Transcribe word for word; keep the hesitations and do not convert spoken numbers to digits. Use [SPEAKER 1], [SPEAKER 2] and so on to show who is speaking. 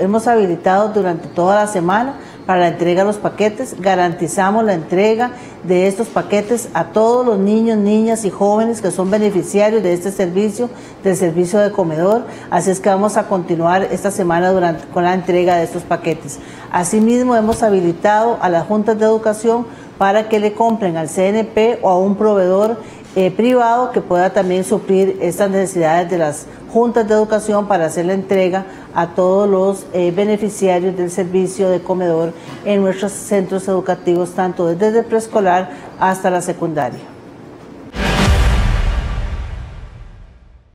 [SPEAKER 1] hemos habilitado durante toda la semana para la entrega de los paquetes. Garantizamos la entrega de estos paquetes a todos los niños, niñas y jóvenes que son beneficiarios de este servicio, del servicio de comedor. Así es que vamos a continuar esta semana durante, con la entrega de estos paquetes. Asimismo, hemos habilitado a las juntas de educación para que le compren al C N P o a un proveedor eh, privado que pueda también suplir estas necesidades de las juntas de educación para hacer la entrega a todos los eh, beneficiarios del servicio de comedor en nuestros centros educativos, tanto desde el preescolar hasta la secundaria.